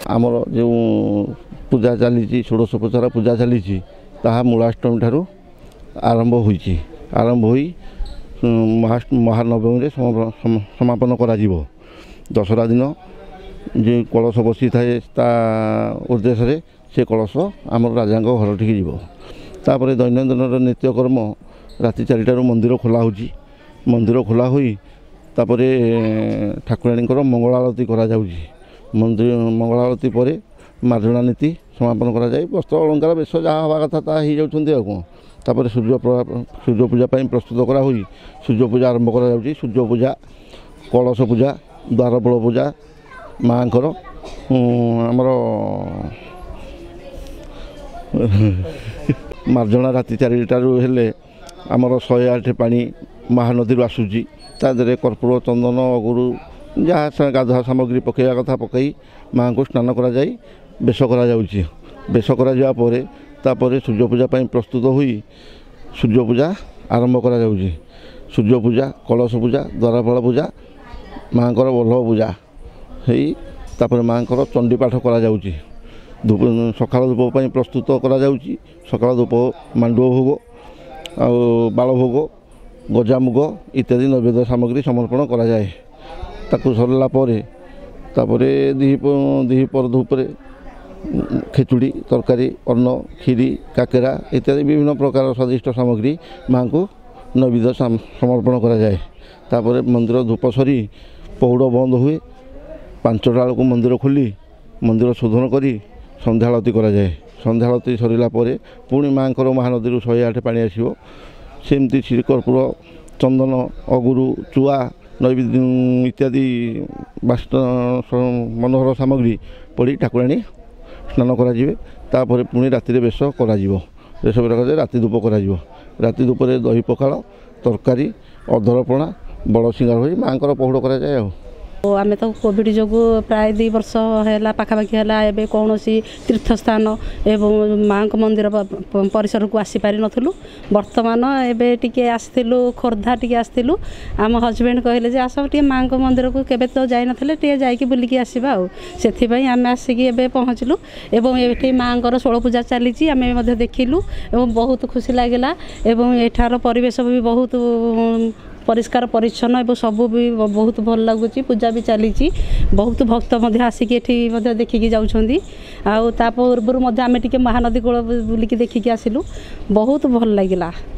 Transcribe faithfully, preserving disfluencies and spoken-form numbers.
आमर जो पूजा चली षोडशोपचार पूजा चली मूलाष्टमी ठारू आरंभ होईची आरंभ होई महानवमी समापन करा जीवो। दशहरा दिन जो कलश बसी थाए ता उद्देश्य से कलश आम राजा घर ठीक जीव। तापर दैनंदिन नित्यकर्म राति चारिटार मंदिर खोला होची मंदिर खोला होई तापर ठाकुराणी मंगल आरती करा जाउची। मंदिर मंगल आरती पर मार्जना नीति समापन करा जाए। वस्त्र अलंकार बेश जहाँ हवा कथा ता ही जाउछन्ती आ कोन। तापर सूर्य सूर्य पूजा प्रस्तुत करा हुई सूर्य पूजा आरंभ करा जाउची। सूर्य पूजा कलश पूजा द्वारपाल पूजा माँकर आमर मार्जना राति चारिटारू हेले आमर शहे आठ पानी महानदी आसूची तादे कर्पूर चंदन अगुरु जहाँ गाधुआ सामग्री पकड़ा कथा पकई माँ को स्नान करा जाई बेश करा जाउची। बेश करा जा परे तापर सूर्य पूजा प्रस्तुत हुई सूर्य पूजा आरंभ करा जाउची। सूर्य पूजा कलश पूजा द्वारपाल पूजा माँकर वल्लभ पूजा हेई तापर माँकर चंडी पाठ करा जाउची। धूप सकाल धूप प्रस्तुत करा जाउची। सकाल धूप मांडुआ भोग आ बाल भोग गजामुग इत्यादि नैवेद्य सामग्री समर्पण करा जाए। ताकू सरला परे तापरे दिहिपर धूपरे खेचुड़ी तरकारी अन्न खीरी काकेरा इत्यादि विभिन्न प्रकार स्वादिष्ट सामग्री माँ को नैवेद्य समर्पण करा जाए। तापर मंदिर धूप सरी पहुड़ बंद हुए पांचटा बेलू मंदिर खोली मंदिर शोधन करी संध्या आरती करा जाए। संध्या आरती सरला पुणी माँ को महानदी शहे आठ पानी आसो सेमती श्री कर्पूर चंदन अगुरु चुआ नैवेद्य इत्यादि बास्त मनोहर सामग्री पड़ी ठाकुराणी स्नान कर पुणी राति बेश कर बेश कर राति धूप कर राति धूप दही पखाल तरकारी अधरपणा बड़ सिंगार हो माँ को पहुड़ कर जाए। आम तो कोविड जो प्राय दु वर्ष है पाखापाखि है कौन तीर्थ स्थान एवं माँ मंदिर परिसर को आसीपारि नथुलु। वर्तमान एबे टिके आसथिलु खोर्धा टिके आसथिलु आम हजबैंड कहले जे आस टिके माँ मंदिर को केबे तो जाई नथले टिके जाइके बुलिकी आसीबा आ सेथिबाई आम आसिकी एबे पहुँचलु एवं एठी माँकर षोल पूजा चलीची आम मध्य देखिलु एवं बहुत खुशी लागिला एवं एठार परिवेश भी बहुत परिष्कार परिच्छन्न एवं सबू भी बहुत भल लगुच। पूजा भी चली बहुत भक्त आसिक ये देखिकी जाउछंदी आ ता पूर्व आम टिके महानदी कूल बुलिकी देखिकी आसिलु बहुत भल लगिला।